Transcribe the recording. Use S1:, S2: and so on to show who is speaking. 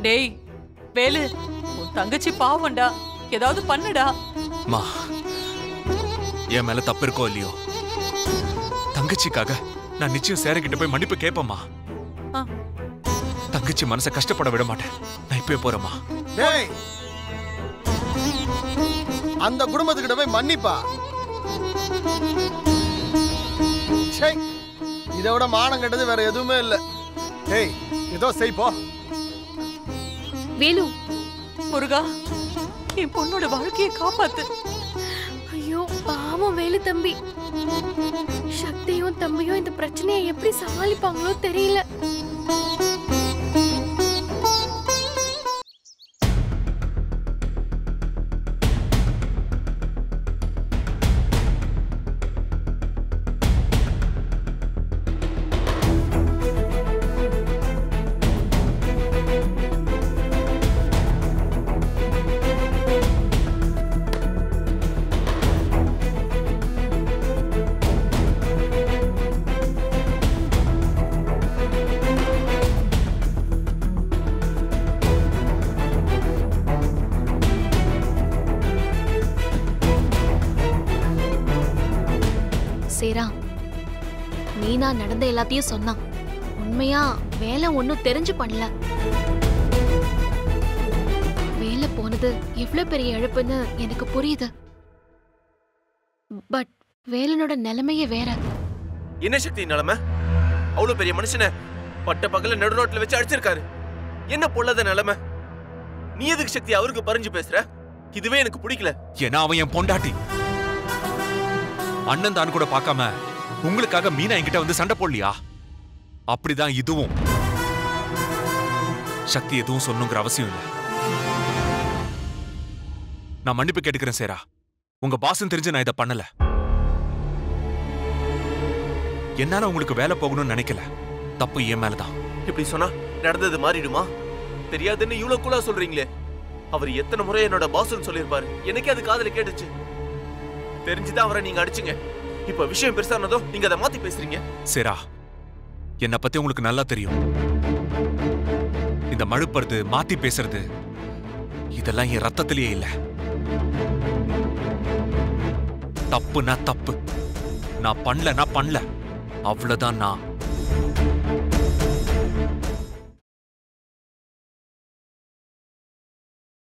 S1: டேய் வேலு, உன் தங்கச்சி பாவம்டா, ஏதாவது பண்ணுடா.
S2: மா, என் மேல தப்பு இருக்கோ இல்லையோ, தங்கச்சிக்காக நான் நிச்சயம் சேரங்கிட்ட போய் மன்னிப்பு கேட்பேம்மா. தங்கச்சி மனசை கஷ்டப்பட விட மாட்டேன். நான் இப்பவே போறேம்மா.
S3: டேய், அந்த குடும்பத்துக்கிட்ட போய் மன்னிப்பா? இதை விட மானம் கெட்டது வேற எதுவுமே இல்ல. டேய், ஏதோ செய்ப்போ.
S4: வேலு,
S1: முருகா, என் பொண்ணோட வாழ்க்கையை காப்பாத்து.
S4: ஐயோ பாவம் வேலு தம்பி. சக்தியும் தம்பியும் இந்த பிரச்சனையை எப்படி சமாளிப்பாங்களோ தெரியல. சேரா, மீனா நடந்த எல்லாத்தையும் சொன்னான். உண்மையா வேலை ஒன்னும் தெரிஞ்சு பண்ணல. வேலை போனது எவ்வளவு பெரிய இழப்புன்னு எனக்கு புரியுது. பட் வேலனோட நிலைமையே வேற.
S5: என்ன சக்தி நிலைமை? அவ்வளவு பெரிய மனுஷனை பட்ட பகல நடு ரோட்ல வச்சு அடிச்சிருக்காரு. என்ன பொல்லாத நிலைமை? நீ எதுக்கு சக்தி அவருக்கு பறிஞ்சு பேசுற? இதுவே எனக்கு பிடிக்கல.
S2: ஏன்னா அவன் என் பொண்டாட்டி. அண்ணன் தான் கூட பார்க்காம உங்களுக்காக மீனா என்கிட்ட வந்து சண்டை போடலையா? அப்படிதான் இதுவும். சக்தி எதுவும் சொல்லணுங்கிற அவசியம் இல்லை. நான் மன்னிப்பு கேட்டுக்கிறேன் சேரா. உங்க பாசம் தெரிஞ்சு நான் இதை பண்ணல. என்னால உங்களுக்கு வேலை போகணும்னு நினைக்கல. தப்பு என் மேலதான்.
S5: இப்படி சொன்னா நடந்தது மாறிடுமா? தெரியாதுன்னு இவ்வளவு கூலா சொல்றீங்களே. அவர் எத்தனை முறை என்னோட பாஸ்ன்னு சொல்லியிருப்பாரு. எனக்கே அது காதுல கேட்டுச்சு. தெரிஞ்சுதான் அவரை நீங்க அடிச்சுங்க. இப்ப விஷயம் பெருசானதோ நீங்க அதை மாத்தி பேசுறீங்க.
S2: சேரா, என்னை பத்தி உங்களுக்கு நல்லா தெரியும். இந்த மழுப்புறது, மாத்தி பேசுறது, இதெல்லாம் என் ரத்தத்திலேயே இல்ல. தப்புனா தப்பு, நான் பண்ணல அவ்வளவுதான். நான்